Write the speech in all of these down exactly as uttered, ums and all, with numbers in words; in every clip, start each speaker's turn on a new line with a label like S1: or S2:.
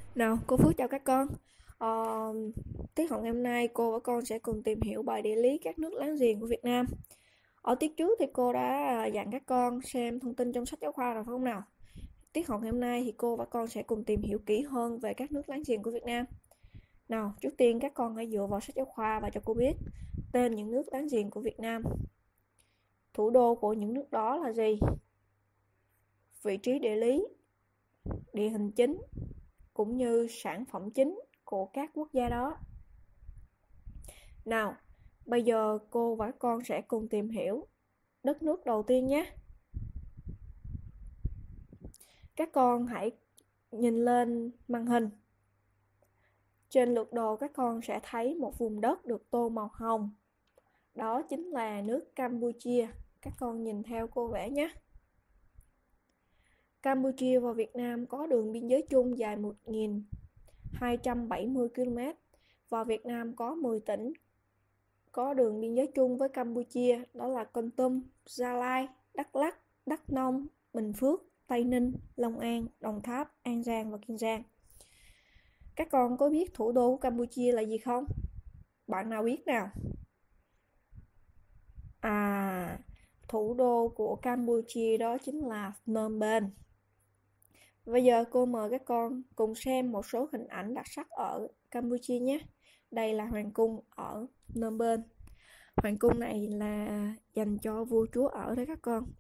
S1: Nào, cô Phước chào các con. Ờ, Tiết học ngày hôm nay cô và con sẽ cùng tìm hiểu bài địa lý các nước láng giềng của Việt Nam. Ở tiết trước thì cô đã dặn các con xem thông tin trong sách giáo khoa rồi phải không nào? Tiết học ngày hôm nay thì cô và con sẽ cùng tìm hiểu kỹ hơn về các nước láng giềng của Việt Nam. Nào, trước tiên các con hãy dựa vào sách giáo khoa và cho cô biết tên những nước láng giềng của Việt Nam. Thủ đô của những nước đó là gì? Vị trí địa lý, địa hình chính cũng như sản phẩm chính của các quốc gia đó. Nào, bây giờ cô và con sẽ cùng tìm hiểu đất nước đầu tiên nhé. Các con hãy nhìn lên màn hình. Trên lược đồ các con sẽ thấy một vùng đất được tô màu hồng. Đó chính là nước Campuchia. Các con nhìn theo cô vẽ nhé. Campuchia và Việt Nam có đường biên giới chung dài một nghìn hai trăm bảy mươi ki lô mét và Việt Nam có mười tỉnh có đường biên giới chung với Campuchia, đó là Kon Tum, Gia Lai, Đắk Lắk, Đắk Nông, Bình Phước, Tây Ninh, Long An, Đồng Tháp, An Giang và Kiên Giang. Các con có biết thủ đô của Campuchia là gì không? Bạn nào biết nào? À, thủ đô của Campuchia đó chính là Phnom Penh. Bây giờ cô mời các con cùng xem một số hình ảnh đặc sắc ở Campuchia nhé. Đây là hoàng cung ở Phnom Penh. Hoàng cung này là dành cho vua chúa ở đấy các con.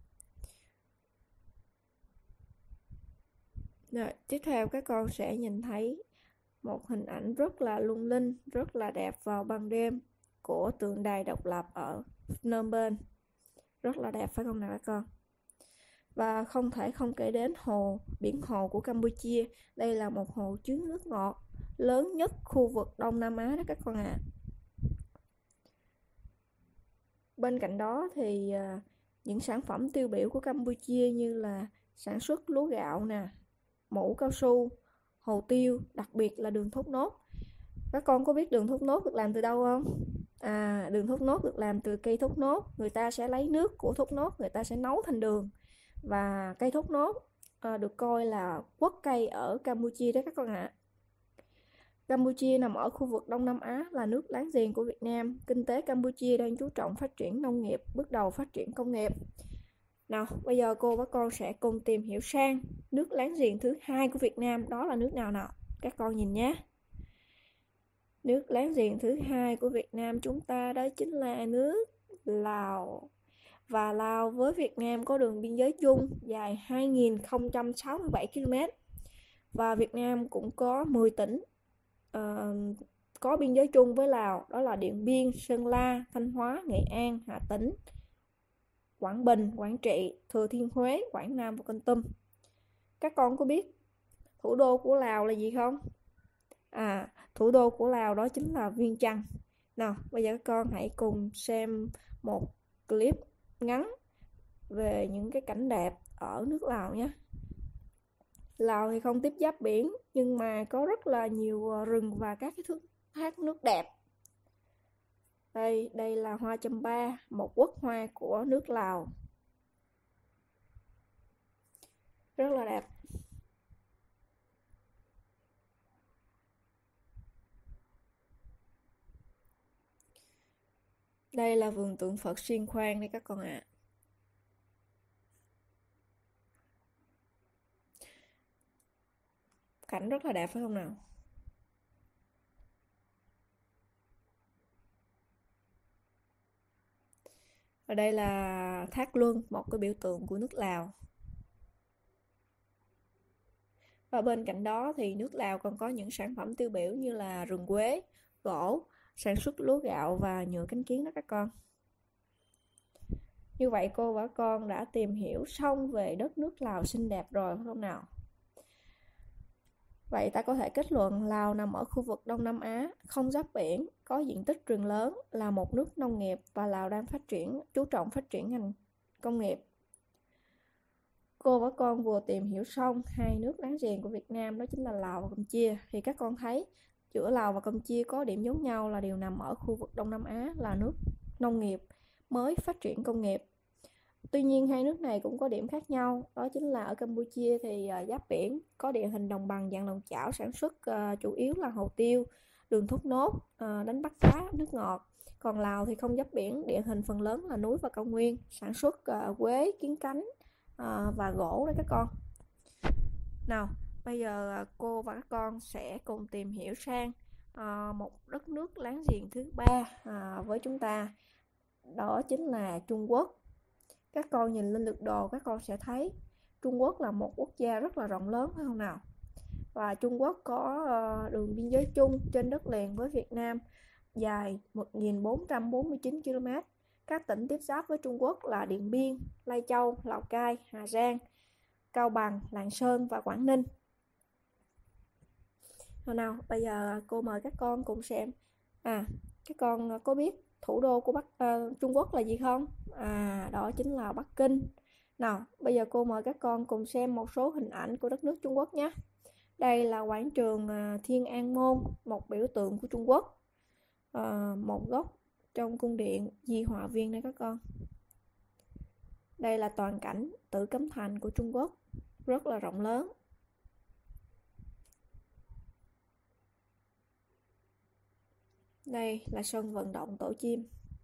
S1: Rồi, tiếp theo các con sẽ nhìn thấy một hình ảnh rất là lung linh, rất là đẹp vào ban đêm của tượng đài độc lập ở Phnom Penh. Rất là đẹp phải không nào các con? Và không thể không kể đến hồ, biển hồ của Campuchia. Đây là một hồ chứa nước ngọt lớn nhất khu vực Đông Nam Á đó các con ạ. À. Bên cạnh đó thì những sản phẩm tiêu biểu của Campuchia như là sản xuất lúa gạo nè, mũ cao su, hồ tiêu, đặc biệt là đường thốt nốt. Các con có biết đường thốt nốt được làm từ đâu không? À, đường thốt nốt được làm từ cây thốt nốt. Người ta sẽ lấy nước của thốt nốt, người ta sẽ nấu thành đường. Và cây thốt nốt à, được coi là quốc cây ở Campuchia đó các con ạ. À. Campuchia nằm ở khu vực Đông Nam Á, là nước láng giềng của Việt Nam. Kinh tế Campuchia đang chú trọng phát triển nông nghiệp, bước đầu phát triển công nghiệp. Nào, bây giờ cô và con sẽ cùng tìm hiểu sang nước láng giềng thứ hai của Việt Nam, đó là nước nào nào? Các con nhìn nhé. Nước láng giềng thứ hai của Việt Nam chúng ta đó chính là nước Lào. Và Lào với Việt Nam có đường biên giới chung dài hai nghìn không trăm sáu mươi bảy ki lô mét. Và Việt Nam cũng có mười tỉnh uh, có biên giới chung với Lào, đó là Điện Biên, Sơn La, Thanh Hóa, Nghệ An, Hà Tĩnh, Quảng Bình, Quảng Trị, Thừa Thiên Huế, Quảng Nam và Kon Tum. Các con có biết thủ đô của Lào là gì không? À, thủ đô của Lào đó chính là Viêng Chăn. Nào, bây giờ các con hãy cùng xem một clip ngắn về những cái cảnh đẹp ở nước Lào nhé. Lào thì không tiếp giáp biển nhưng mà có rất là nhiều rừng và các cái thác nước đẹp. Đây, đây là hoa chăm ba, một quốc hoa của nước Lào. Rất là đẹp. Đây là vườn tượng Phật Xiên Khoang đây các con ạ. À. Cảnh rất là đẹp phải không nào? Ở đây là Thác Luân, một cái biểu tượng của nước Lào. Và bên cạnh đó thì nước Lào còn có những sản phẩm tiêu biểu như là rừng quế, gỗ, sản xuất lúa gạo và nhựa cánh kiến đó các con. Như vậy cô và con đã tìm hiểu xong về đất nước Lào xinh đẹp rồi phải không nào? Vậy ta có thể kết luận Lào nằm ở khu vực Đông Nam Á, không giáp biển, có diện tích rừng lớn, là một nước nông nghiệp và Lào đang phát triển, chú trọng phát triển ngành công nghiệp. Cô và con vừa tìm hiểu xong hai nước láng giềng của Việt Nam, đó chính là Lào và Campuchia. Thì các con thấy giữa Lào và Campuchia có điểm giống nhau là đều nằm ở khu vực Đông Nam Á, là nước nông nghiệp mới phát triển công nghiệp. Tuy nhiên hai nước này cũng có điểm khác nhau, đó chính là ở Campuchia thì uh, giáp biển, có địa hình đồng bằng dạng lòng chảo, sản xuất uh, chủ yếu là hồ tiêu, đường thốt nốt, uh, đánh bắt cá, nước ngọt. Còn Lào thì không giáp biển, địa hình phần lớn là núi và cao nguyên, sản xuất uh, quế, kiến cánh uh, và gỗ đấy các con. Nào, bây giờ uh, cô và các con sẽ cùng tìm hiểu sang uh, một đất nước láng giềng thứ ba uh, với chúng ta, đó chính là Trung Quốc. Các con nhìn lên lược đồ, các con sẽ thấy Trung Quốc là một quốc gia rất là rộng lớn, phải không nào? Và Trung Quốc có đường biên giới chung trên đất liền với Việt Nam dài một nghìn bốn trăm bốn mươi chín ki lô mét. Các tỉnh tiếp giáp với Trung Quốc là Điện Biên, Lai Châu, Lào Cai, Hà Giang, Cao Bằng, Lạng Sơn và Quảng Ninh. Nào, bây giờ cô mời các con cùng xem. À, các con có biết thủ đô của Bắc uh, Trung Quốc là gì không? À, đó chính là Bắc Kinh. Nào, bây giờ cô mời các con cùng xem một số hình ảnh của đất nước Trung Quốc nhé. Đây là quảng trường uh, Thiên An Môn, một biểu tượng của Trung Quốc. Uh, một góc trong cung điện Di Hòa Viên đây các con. Đây là toàn cảnh Tử Cấm Thành của Trung Quốc, rất là rộng lớn. Đây là sân vận động Tổ Chim.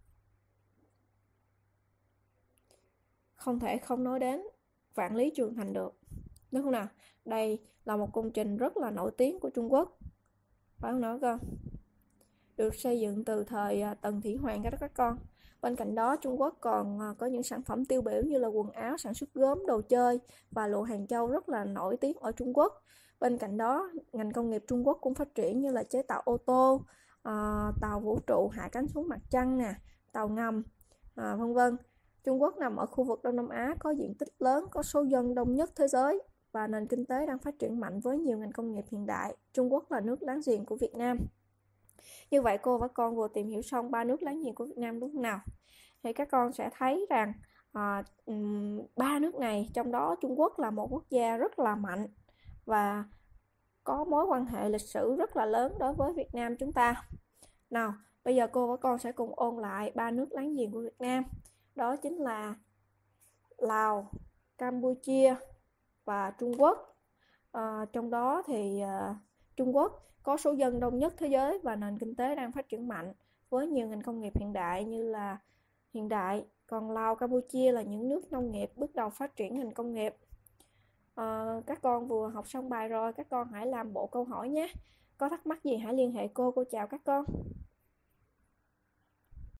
S1: Không thể không nói đến Vạn Lý Trường Thành được, đúng không nào? Đây là một công trình rất là nổi tiếng của Trung Quốc, phải không nào con? Được xây dựng từ thời Tần Thủy Hoàng đó các con. Bên cạnh đó, Trung Quốc còn có những sản phẩm tiêu biểu như là quần áo, sản xuất gốm, đồ chơi và lụa Hàng Châu rất là nổi tiếng ở Trung Quốc. Bên cạnh đó, ngành công nghiệp Trung Quốc cũng phát triển như là chế tạo ô tô, à, tàu vũ trụ hạ cánh xuống mặt trăng nè, tàu ngầm, à, vân vân. Trung Quốc nằm ở khu vực Đông Nam Á, có diện tích lớn, có số dân đông nhất thế giới và nền kinh tế đang phát triển mạnh với nhiều ngành công nghiệp hiện đại. Trung Quốc là nước láng giềng của Việt Nam. Như vậy cô và con vừa tìm hiểu xong ba nước láng giềng của Việt Nam đúng không nào? Thì các con sẽ thấy rằng à, ba nước này, trong đó Trung Quốc là một quốc gia rất là mạnh và có mối quan hệ lịch sử rất là lớn đối với Việt Nam chúng ta. Nào, bây giờ cô và con sẽ cùng ôn lại ba nước láng giềng của Việt Nam. Đó chính là Lào, Campuchia và Trung Quốc. À, trong đó thì à, Trung Quốc có số dân đông nhất thế giới và nền kinh tế đang phát triển mạnh với nhiều ngành công nghiệp hiện đại như là hiện đại. Còn Lào, Campuchia là những nước nông nghiệp bước đầu phát triển ngành công nghiệp. À, các con vừa học xong bài rồi, các con hãy làm bộ câu hỏi nhé. Có thắc mắc gì hãy liên hệ cô, cô chào các con.